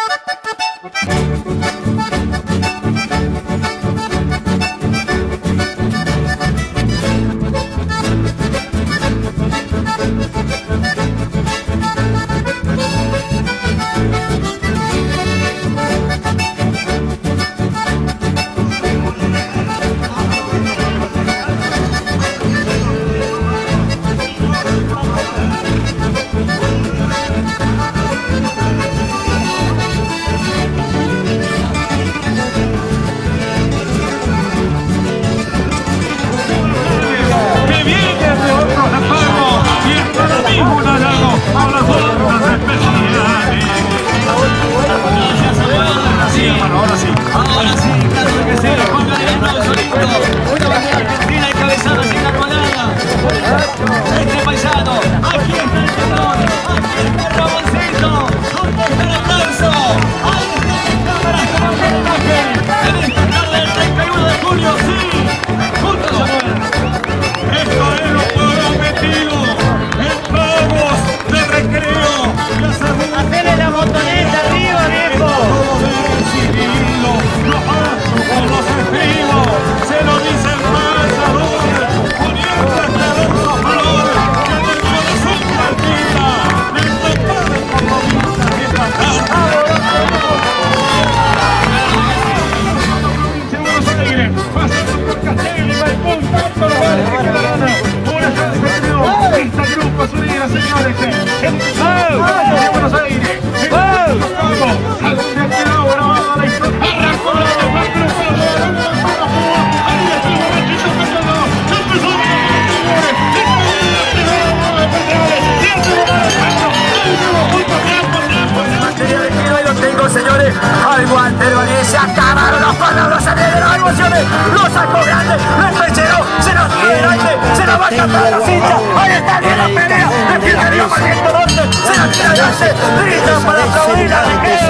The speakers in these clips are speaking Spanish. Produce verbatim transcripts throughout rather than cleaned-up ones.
Al guantero y se acabaron las palabras, se vienen las emociones, lo sacó grande, lo enganchó, se nos fue el aire, se nos va a cantar los hinchas, ahí está bien la pelea, le pide Dios Marquito Norte, se la tira Yance, grita para aplaudir a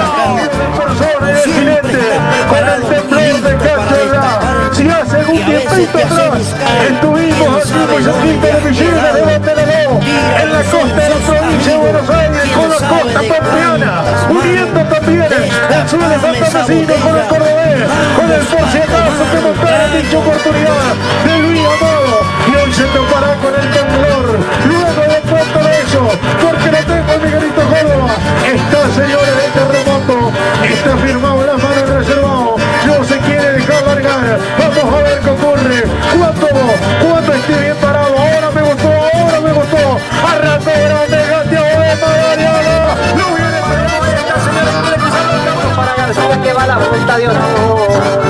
persona el jinete, con el temblor de Cachorra. Si hace un tiempito atrás estuvimos aquí por el quinto de Villena de Montevideo, en la costa de la provincia de Buenos Aires, con la costa pampeana, uniendo también el sur de Santa Mesina con el cordobés, con el por si acaso que mostrara dicha oportunidad de Luis Amado, y hoy se topará con el temblor, luego de cuánto de eso, porque no tengo a Miguelito Córdoba, está señores de terremoto, está firmado en las manos reservado, no se quiere dejar largar, vamos a ver qué ocurre, cuánto, cuánto esté bien parado, ahora me gustó, ahora me gustó, arrancó grande, Gatia Obema, Mariana, no viene para esta señora, quiere cruzar los campos para García, que va la vuelta de honor.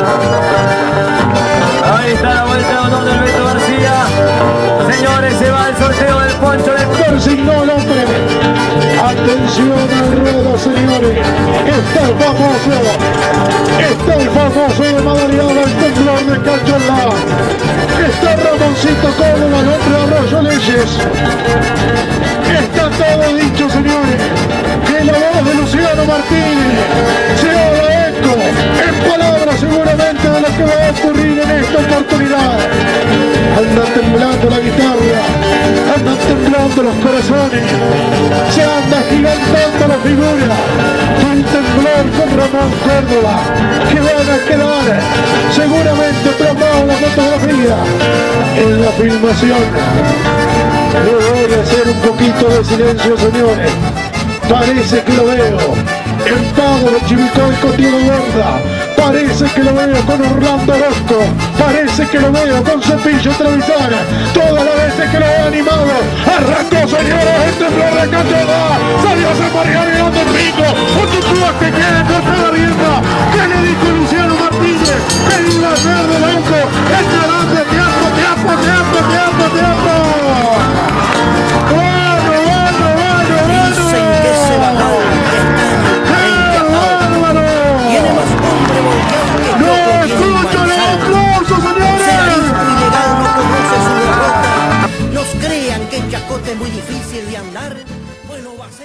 Ahí está la vuelta de honor del Beto García, señores, se va el sorteo del poncho de consignó el hombre. Atención al ruedo, señores, está el famoso, está el famoso de Madariaga, el temblor de Cachorra, está Ramoncito Córdoba, el hombre de Arroyo Leyes, está todo dicho, señores, que la voz de Luciano Martínez se haga eco, en palabras seguramente de lo que va a ocurrir en esta oportunidad. Anda temblando la guitarra, andan temblando los corazones, se anda gigantando la figura del temblor con Ramón Córdoba, que van a quedar seguramente plasmados en la fotografía, en la filmación. Le voy a hacer un poquito de silencio, señores, parece que lo veo en Pago de Chivilcoy con Diego Borda, parece que lo veo con Orlando Orozco, parece que lo veo con Cepillo Trevisan, todas las veces que lo he animado, arrancó, señores, el temblor de Cachorra, salió a San Mariano y dando el rico, un tucúa que quiere cortar la rienda, que le dijo Luciano Martínez, que iba a ser de blanco, el grande, tiempo, tiempo, tiempo, tiempo, tiempo. Bueno, bueno, bueno, bueno. Dicen que se bajó. Tiene más hombre volcado que ¡No escuchan el aplauso, señores! Cearisco y Legal no conoce su derrota. Nos crean que en Chacote es muy difícil de andar. Bueno, va a ser.